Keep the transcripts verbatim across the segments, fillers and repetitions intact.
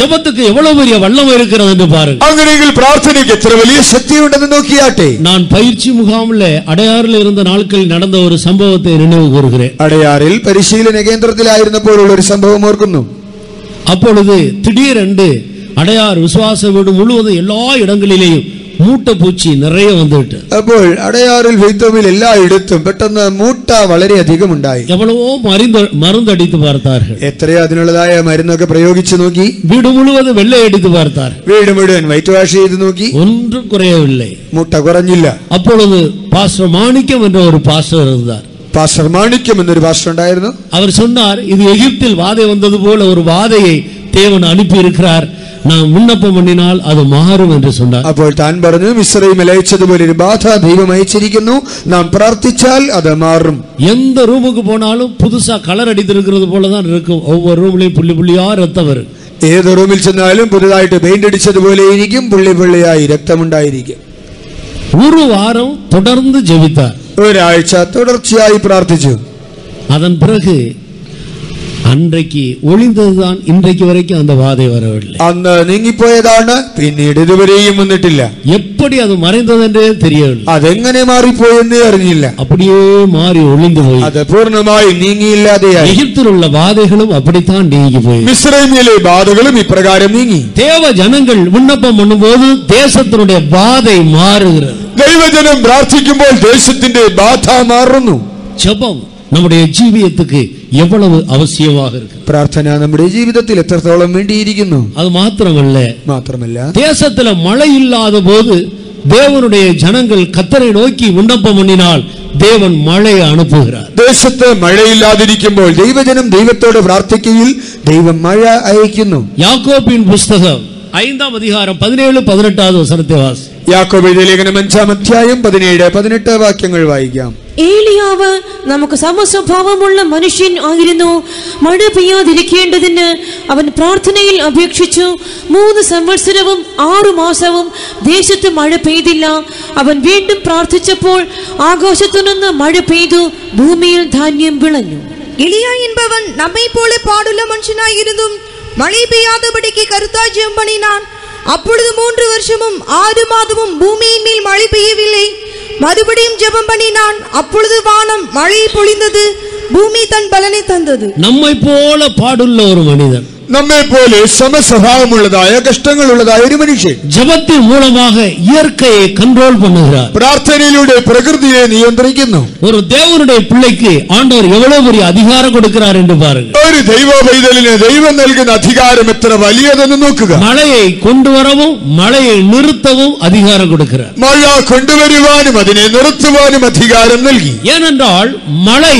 ஜெபத்துக்கு எவ்வளவு பெரிய வல்லமை இருக்கிறது என்று பாருங்க. അങ്ങനെയെങ്കിൽ പ്രാർത്ഥനയ്ക്ക് എത്ര വലിയ ശക്തിയുണ്ടെന്ന് നോക്കിയാട്ടെ. நான் பயிற்சி முகாமில் அடையாறில் இருந்த நாட்களில் நடந்த ஒரு சம்பவத்தை நினைவு கூறுகிறேன். അടയാറിൽ പരിശീലന കേന്ദ്രത്തിലായിരുന്നപ്പോഴുള്ള ഒരു സംഭവം ഓർക്കുന്നു. அப்பொழுது திடீரென்று அடையார் விசுவாச வீடு முழுவதும் எல்லா இடங்களிலேயும் മൂട്ട പൂച്ചി നിറയെ വന്നിട്ട് അപ്പോൾ അടയാറിൽ വെയ്ത്തോവിൽ എല്ലായിടത്തും പെട്ടെന്ന് മൂട്ട വളരെയധികം ഉണ്ടായി. എവളവോ മരുന്ന് മരുന്നടിത്ത് പാർത്താர்கள். എത്രയോ അതിനുള്ളതായ മരുന്നൊക്കെ പ്രയോഗിച്ചു നോക്കി. വീട് മുഴുവതും വെള്ളയടിത്ത് പാർത്താർ. വീട് മുഴുവൻ വൈറ്റ് വാഷ് ചെയ്ത് നോക്കി. ഒന്നും കുറയവിல்லை. മൂട്ട കുറഞ്ഞില്ല. அப்பொழுது பாஸ்டர் மாணிக்கம் என்ற ஒரு பாஸ்டர் இருந்தார். പാസ്റ്റർ മാണിക്യം എന്നൊരു പാസ്റ്റർ ഉണ്ടായിരുന്നു. அவர் சொன்னார், இது எகிப்தில் வாதை வந்தது போல ஒரு வாதையை தேவன் அனுப்பி இருக்கிறார், நாம் விண்ணப்பம் பண்ணினால் அது மாறும் என்று சொன்னார். അപ്പോൾ താൻ പറഞ്ഞു, മിസ്രയീമിൽ അയച്ചതുപോലെ ഒരു ബാധ ദൈവം അയച്ചിരിക്കുന്നു, നാം പ്രാർത്ഥിച്ചാൽ അത് മാറും. எந்த ரூமுக்கு போனாலும் புதுசா கலர் அடித்திருக்கிறது போல தான் இருக்கும். ஒவ்வொரு ரூம்லயும் புள்ளி புள்ளியா ரத்தம் வரும். ഏത് റൂമിൽ ചെന്നാലും പുതുതായിട്ട് പെയിന്റ് അടിച്ചതുപോലെ ഇരിക്കും, പുള്ളി പുള്ളിയായി രക്തമുണ്ടായിരിക്കും. ഒരു വാരം തുടർന്ന് ജപിத்தார். ഒരാഴ്ച തുടർച്ചയായി പ്രാർത്ഥിച്ചു. அதன் பிறகு அன்றைக்கு ஒளிந்ததுதான் இன்றைக்கு வரைக்கும் அந்த வாதை வரவில்லை. അന്ന് നീങ്ങിപ്പോയതാണ്, പിന്നീട് ഇതുവരെയും വന്നിട്ടില്ല. எப்படி அது மறைந்ததென்றே தெரியவில்லை. അതെങ്ങനെ മാറിപ്പോയെന്ന് അറിഞ്ഞില്ല. அப்படியே மாறி ஒளிந்து போய் അത് പൂർണ്ണമായി നീങ്ങിയില്ലാതെയായി. எகிப்தில் உள்ள வாதைகளும் அப்படித்தான் நீங்கி போய் മിസ്രയീമിലെ ബാധകളും ഇപ്രകാരം നീങ്ങി. தேவ ஜனங்கள் விண்ணப்பம் பண்ணும்போது தேசத்தினுடைய வாதை மாறுகிறது. ദൈവജനം പ്രാർത്ഥിക്കുമ്പോൾ ദേശത്തിന്റെ ബാധ മാറുന്നു. ஜெபம் நம்முடைய ஜீவியத்துக்கு எவ்வளவு அவசியமாக இருக்கு. പ്രാർത്ഥന നമ്മുടെ ജീവിതത്തിൽ എത്രത്തോളം വേണ്ടിയിരിക്കുന്നു. அது மாத்திரமல்ல മാത്രമല്ല தேசத்துல மழை இல்லாத போது தேவனுடைய ஜனங்கள் கர்த்தரை நோக்கி விண்ணப்பம் பண்ணினால் தேவன் மழையை அனுப்புகிறார். ദേശത്ത് മഴയില്ലാതിരിക്കുമ്പോൾ ദൈവജനം ദൈവത്തോട് പ്രാർത്ഥിക്കുകയിൽ ദൈവം മഴ അയക്കുന്നു. யாக்கோபின் புஸ்தகம் ஐந்தாம் அதிகாரம் பதினேழு பதினெட்டாவது வசனத்தை வாசி. യാക്കോബ് എഴുതിയ ലേഖനം അഞ്ചാം അധ്യായം പതിനേഴ് പതിനെട്ട് വാക്യങ്ങൾ വായിക്കാം. ഏലിയാവ് നമുക്ക് സമസ്വഭാവമുള്ള മനുഷ്യൻ ആയിരുന്നു. മഴ പെയ്യാതിരിക്കേണ്ടതിന് അവൻ പ്രാർത്ഥനയിൽ അപേക്ഷിച്ചു. മൂന്ന് സംവത്സരവും ആറു മാസവും ദേശത്ത് മഴ പെയ്തില്ല. അവൻ വീണ്ടും പ്രാർത്ഥിച്ചപ്പോൾ ആകാശത്തുനിന്ന് മഴ പെയ്തു, ഭൂമിയിൽ ധാന്യം വിളഞ്ഞു. എലിയ என்பவൻ നമ്മை போல பாடுள்ள மனுஷனாயிருந்தும் மழை பெய்யாதபடிக்கு கருத்தாய் ஜெபம் பண்ணினான். அப்பொழுது மூன்று வருஷமும் ஆறு மாதமும் பூமியின் மேல் மழை பெய்யவில்லை. மறுபடியும் ஜெபம் பண்ணினான். அப்பொழுது வானம் மழையை பொழிந்தது, பூமி தன் பலனை தந்தது. நம்மை போல பாடுள்ள ஒரு மனிதன், നമ്മെ പോലെ സമസ്വഭാവമുള്ളതായ കഷ്ടങ്ങളുള്ളതായ ഒരു മനുഷ്യൻ ஜெபத்தின் மூலமாக இயற்கையை கண்ட்ரோல் பண்ணுகிறார். പ്രാർത്ഥനയിലൂടെ പ്രകൃതിയെ നിയന്ത്രിക്കുന്നു. ஒரு தேவனுடைய பிள்ளைக்கு ஆண்டவர் எவ்வளவு பெரிய அதிகாரம் கொடுக்கிறார் என்று பாருங்க. ഒരു ദൈവ പൈതലിന് ദൈവം നൽകുന്ന അധികാരം എത്ര വലിയതെന്ന് നോക്കുക. மழையை கொண்டு வரவும் மழையை நிறுத்தவும் அதிகாரம் கொடுக்கிறார். മഴ കൊണ്ടുവരുവാനും അതിനെ നിർത്തുവാനും അധികാരം നൽകി. ஏனென்றால் மழை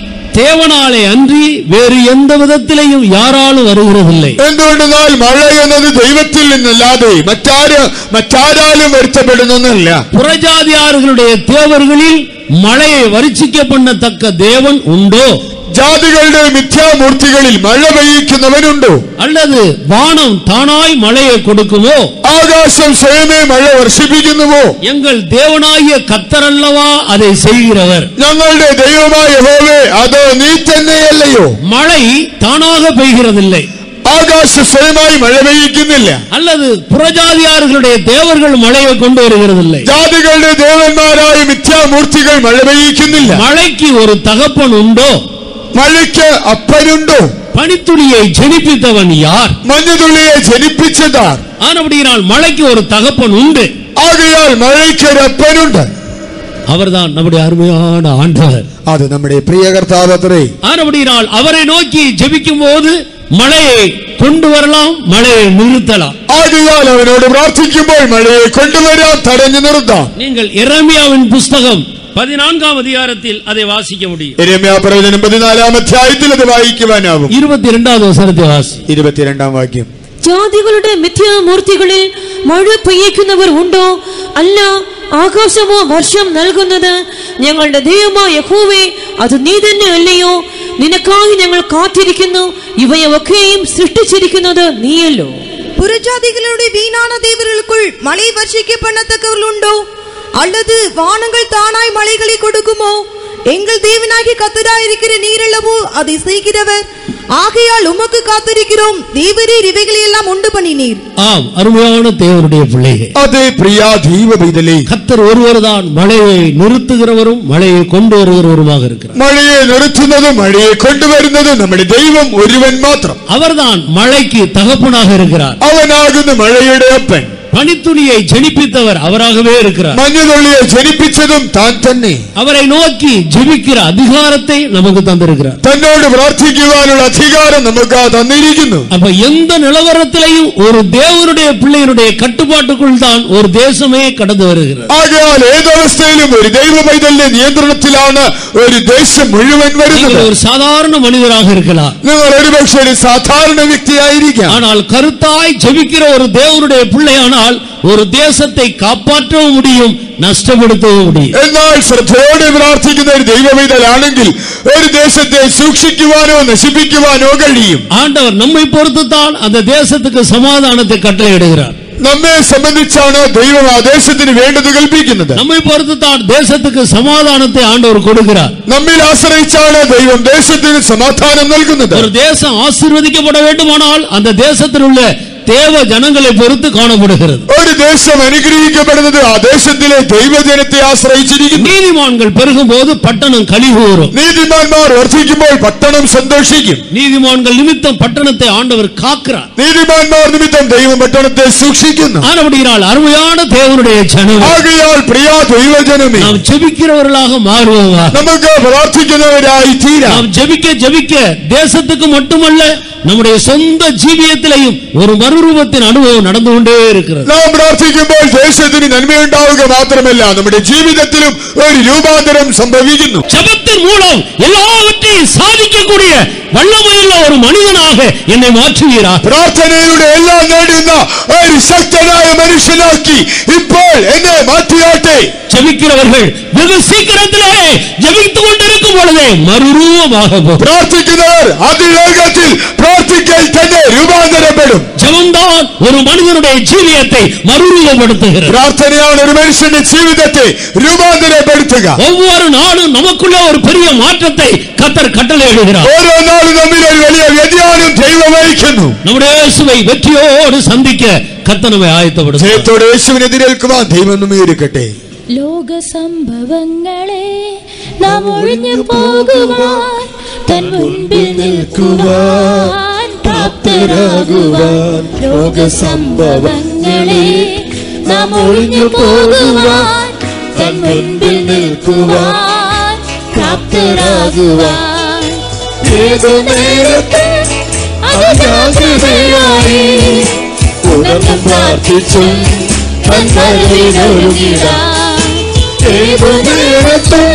தேவனாலே அன்றி வேறு எந்த விதத்திலேயும் யாராலும் வருகிறதில்லை. എന്തുകൊണ്ടെന്നാൽ മഴ എന്നത് ദൈവത്തിൽ നിന്നല്ലാതെ മറ്റാര് മറ്റാരാലും വരുത്തപ്പെടുന്നൊന്നല്ല. புறஜாதியார்களுடைய தேவர்களில் மழையை வருஷிக்க பண்ணத்தக்க தேவன் உண்டோ? ജാതികളുടെ മിഥ്യാമൂർത്തികളിൽ മഴ പെയ്യിക്കുന്നവനുണ്ടോ? அல்லது வானம் தானாய் மழையை கொடுக்குமோ? ആകാശം സ്വയമേ മഴ വർഷിപ്പിക്കുന്നുവോ? எங்கள் தேவனாகிய கர்த்தர் அல்லவா அதை செய்கிறவர். ഞങ്ങളുടെ ദൈവമായ യഹോവേ, അതോ നീ തന്നെയല്ലയോ? மழை தானாக பெய்கிறதில்லை. ആകാശം സ്വയമായി മഴ പെയ്യിക്കുന്നില്ല. அல்லது புறஜാതിയാர்களுடைய தேவர்கள் மழையை கொண்டு வருகிறதில்லை. ജാതികളുടെ ദേവന്മാരായ മിഥ്യാമൂർത്തികൾ മഴ പെയ്യിക്കുന്നില്ല. மழைக்கு ஒரு தகப்பன் உண்டோ? മഴയ്ക്ക് അപ്പനുണ്ടോ? பனித்துளியை ஜெனிப்பித்தவன் யார்? മഞ്ഞുതുള്ളിയെ ജനിപ്പിച്ചതാർ. ஆனபடியால் மழைக்கு ஒரு தகப்பன் உண்டு. ആകയാൽ മഴയ്ക്ക് ഒരു അപ്പനുണ്ട്. அவர்தான் நம்முடைய அருமையான ஆண்டவர். അത് നമ്മുടെ പ്രിയ കർത്താവ് അത്രേ. ஆனபடியால் அவரை நோக்கி ஜெபிக்கும் போது மழையை கொண்டு வரலாம், மழையை நிறுத்தலாம். ആകയാൽ അവനോട് പ്രാർത്ഥിക്കുമ്പോൾ മഴയെ കൊണ്ടുവരാം, തടഞ്ഞു നിർത്താം. நீங்கள் எரேமியாவின் புஸ்தகம் பதினான்காம் அதிகாரத்தில் அதை வாசிக்க முடியும். യെരമ്യാ പ്രവചനം പതിനാലാം അധ്യായത്തിൽ അത് വായിക്കുവാനാവും. ഇരുപത്തിരണ്ടാவது വസനത്തെ വാസി. ഇരുപത്തിരണ്ടാം വാക്യം. ജാതികളുടെ മിഥ്യാമൂർത്തികളിൽ മഴ പെയ്യിക്കുന്നവർ ഉണ്ടോ? അല്ല, ആകാശമോ വർഷം നൽകുന്നത്? ഞങ്ങളുടെ ദൈവമായ യഹോവേ, അത് നീ തന്നെ അല്ലയോ? നിനക്കായി ഞങ്ങൾ കാത്തിരിക്കുന്നു. ഇവയൊക്കെയും സൃഷ്ടിച്ചിരിക്കുന്നത് നീയല്ലോ. புறஜாதிகளுடைய வீணான தேவர்களுக்குள் மழை வர்ஷிக்க பண்ணத்தக்கவர்கள் உண்டோ? அல்லது வானங்கள் தானாய் மழைகளை கொடுக்குமோ? எங்கள் தேவனாகிய கர்த்தராய் இருக்கிற நீரல்லவோ அதை செய்கிறவர். ஆகையால் உமக்கு காத்திருக்கிறோம். தேவரீர் இவைகளை எல்லாம் உண்டு பண்ணினீர். ஆம், அருமையான தேவனுடைய பிள்ளையே, அதே பிரியா தெய்வ பைதலே, கர்த்தர் ஒருவர் தான் மழையை நிறுத்துகிறவரும் மழையை கொண்டு வருகிறவருமாக இருக்கிறார். மழையை நிறுத்துவதும் மழையை கொண்டு வருவதும் நம்முடைய தெய்வம் ஒருவன் மாத்திரம். அவர்தான் மழைக்கு தகப்பனாக இருக்கிறார். அவனாகுന്ന மழைയുടെ അപ്പൻ. பனித்துளியை ஜெனிப்பித்தவர் அவராகவே இருக்கிறார். മഞ്ഞുതുള്ളിയെ ജനിപ്പിച്ചതും താൻ തന്നെ. அவரை நோக்கி ஜெபிக்கிற அதிகாரத்தை நமக்கு தந்திருக்கிறார். തന്നോട് പ്രാർത്ഥിക്കുവാനുള്ള അധികാരം നമുക്ക് തന്നിരിക്കുന്നു. அப்ப எந்த நிலவரத்திலையும் ஒரு தேவனுடைய பிள்ளையினுடைய கட்டுப்பாட்டுக்குள் தான் ஒரு தேசமே கடந்து வருகிறது. ആകയാൽ ഏതവസ്ഥയിലും ഒരു ദൈവ പൈതലിന്റെ നിയന്ത്രണത്തിലാണ് ഒരു ദേശം മുഴുവൻ വരുന്നത്. ஒரு சாதாரண மனிதராக இருக்கலாம், നിങ്ങൾ ഒരുപക്ഷെ ഒരു സാധാരണ വ്യക്തിയായിരിക്കാം. ஆனால் கருத்தாய் ஜெபிக்கிற ஒரு தேவனுடைய பிள்ளையானால் ஒரு தேசத்தை காப்பாற்றவும் முடியும், നഷ്ടപ്പെടുത്തவும் முடியும். എന്നാൽ ശ്രദ്ധയോടെ പ്രാർത്ഥിക്കുന്ന ഒരു ദൈവപൈതലാണെങ്കിൽ ഒരു ദേശത്തെ സൂക്ഷിക്കുവാനോ നശിപ്പിക്കുവാനോ കഴിയും. ஆண்டவர் நம்மை பொறுத்துதான் அந்த தேசத்துக்கு சமாதானத்தை கட்டளையிடுகிறார். നമ്മെ സംബന്ധിച്ചാണ് ദൈവം ആ ദേശത്തിന് വേണ്ടത് കൽപ്പിക്കുന്നത്. നമ്മை பொறுத்துதான் தேசத்துக்கு சமாதானத்தை ஆண்டவர் கொடுக்கிறார். നമ്മിൽ ആശ്രയിച്ചാണ് ദൈവം ദേശത്തിന് സമാധാനം നൽകുന്നത്. ஒரு தேசம் ஆசீர்வதிக்கப்பட வேண்டுமானால் அந்த தேசத்தில் உள்ள தேவ ஜனங்களை பொறுத்து காணப்படுகிறது. ഒരു ദേശം അനുഗ്രഹിക്കപ്പെടുന്നത് ആ ദേശത്തിലെ ദൈവജനത്തെ ആശ്രയിച്ചിരിക്കുന്നു. நீதிமான்கள் பெருகும் போது பட்டணம் கலிகூரும். നീതിമാന്മാർ വർദ്ധിക്കുമ്പോൾ പട്ടണം സന്തോഷിക്കും. நீதிமான்கள் நிமித்தம் பட்டணத்தை ஆண்டவர் காக்கிறார். നീതിമാന്മാർ നിമിത്തം ദൈവം പട്ടണത്തെ സൂക്ഷിക്കുന്നു. ஆனபடியால் அருமையான தேவனுடைய ஜனம், ആകയാൽ പ്രിയ ദൈവജനമേ, நாம் ஜெபிக்கிறவர்களாக மாறுவோமா? നമുക്ക് പ്രാർത്ഥിക്കുന്നവരായി തീരാം. நாம் ஜெபிக்க ஜெபிக்க தேசத்துக்கு மட்டுமல்ல நம்முடைய சொந்த ஜீவியத்திலேயும் ஒரு மறுரூபத்தின் அனுபவம் நடந்து கொண்டே இருக்கிறது. നാം പ്രാർത്ഥിക്കുമ്പോൾ ദേശത്തിന് നന്മയുണ്ടാവുക മാത്രമല്ല നമ്മുടെ ജീവിതത്തിലും ഒരു രൂപാന്തരം സംഭവിക്കുന്നു. ஜெபத்தின் மூலம் எல்லாவற்றையும் சாதிக்கக்கூடிய வல்லமையுள்ள ஒரு மனிதனாக என்னை மாற்றுகிறார். പ്രാർത്ഥനയുടെ എല്ലാം നേടുന്ന ഒരു ശക്തനായ മനുഷ്യനാക്കി ഇപ്പോൾ എന്നെ മാറ്റിയാട്ടെ. ஜெபிக்கிறவர்கள் வெகு சீக்கிரத்திலே ஜெபித்துக் கொண்டிருக்கும் பொழுதே மறுரூபமாக പ്രാർത്ഥിക്കുന്നവർ അതിവേഗത്തിൽ പ്രാർത്ഥിക്കൽ തന്നെ രൂപാന്തരപ്പെടും. ஜெபம்தான் ஒரு மனிதனுடைய ஜீவியத்தை மறுரூபப்படுத்துகிறது. പ്രാർത്ഥനയാണ് ഒരു മനുഷ്യന്റെ ജീവിതത്തെ രൂപാന്തരപ്പെടുത്തുക. ஒவ்வொரு நாளும் நமக்குள்ள ஒரு பெரிய மாற்றத்தை கர்த்தர் கட்டளையிடுகிறார். ഓരോ നാളും നമ്മിൽ ഒരു വലിയ വ്യതിയാനം ദൈവം വഹിക്കുന്നു. നമ്മുടെ യേശുவை வெற்றியோடு சந்திக்க கர்த்தர் நம்மை ஆயத்தப்படுத்துகிறார். ജയത്തോടെ യേശുവിനെ എതിരേൽക്കുവാൻ ദൈവം നമ്മെ ഒരുക്കട്ടെ. ലോക സംഭവങ്ങളെ നാം ഒഴിഞ്ഞു പോകുവാൻ തൻ മുൻപിൽ നിൽക്കുവാൻ പ്രാപ്തരാകുവാൻ. ലോക സംഭവങ്ങളെ നാം ഒഴിഞ്ഞു പോകുവാൻ തൻ മുൻപിൽ നിൽക്കുവാൻ പ്രാപ്തരാകുവാൻ. ഏതു നേരത്തും അതിജാഗ്രതയായി ഉണർന്നും പ്രാർത്ഥിച്ചും തൻ വരവിനൊരുങ്ങിടാൻ. ഏതു നേരത്തും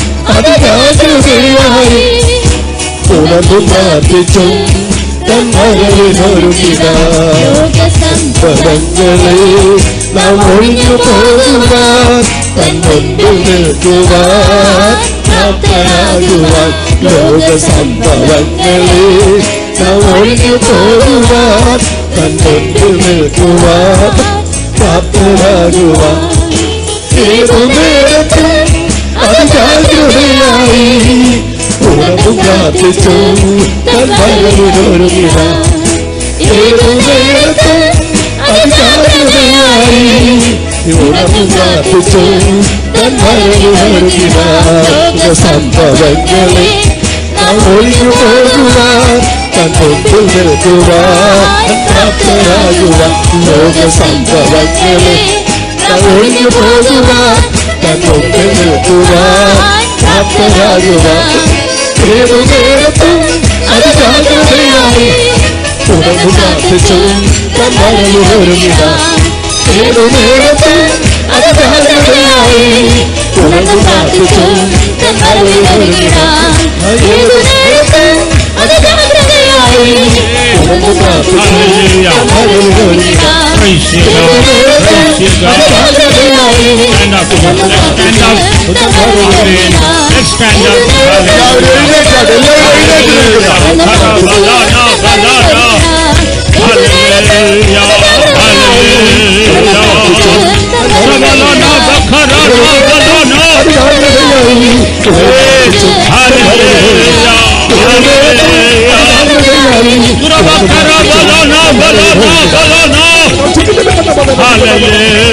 അതിജാഗ്രതയായി ഉണർന്നും പ്രാർത്ഥിച്ചും തൻ വരവിനൊരുങ്ങിടാൻ. ലോക സംഭവങ്ങളെ നാം ഒഴിഞ്ഞു പോകുവാൻ തൻ മുൻപിൽ നിൽക്കുവാൻ പ്രാപ്തരാകുവാൻ. ലോക സംഭവങ്ങളെ നാം ഒഴിഞ്ഞു പോകുവാൻ തൻ മുൻപിൽ നിൽക്കുവാൻ പ്രാപ്തരാകുവാൻ. ഏതു നേരത്തും അതിജാഗ്രതയായി ഉണർന്നും പ്രാർത്ഥിച്ചും തൻ വരവിനൊരുങ്ങിടാൻ. ഏതു നേരത്തും അതിജാഗ്രതയായി ഉണർന്നും പ്രാർത്ഥിച്ചും തൻ വരവിനൊരുങ്ങിടാൻ. ലോക സംഭവങ്ങളെ നാം ഒഴിഞ്ഞു പോകുവാൻ തൻ മുൻപിൽ നിൽക്കുവാൻ പ്രാപ്തരാകുവാൻ. ലോക സംഭവങ്ങളെ നാം ഒഴിഞ്ഞു പോകുവാൻ തൻ മുൻപിൽ നിൽക്കുവാൻ പ്രാപ്തരാകുവാൻ. ഏതു നേരത്തും അതിജാഗ്രതയായി ഉണർന്നു പ്രാർത്ഥിച്ചും തൻ വരവിനൊരുങ്ങിടാൻ. ഏതു നേരത്തും അതിജാഗ്രതയായി ഉണർന്നു പ്രാർത്ഥിച്ചും തൻ വരവിനൊരുങ്ങിടാൻ. ഏതു നേരത്തും അതിജാഗ്രതയായി ഉണർന്നു പ്രാർത്ഥിച്ചും തൻ വരവിനൊരുങ്ങിടാൻ. Hallelujah. Hallelujah.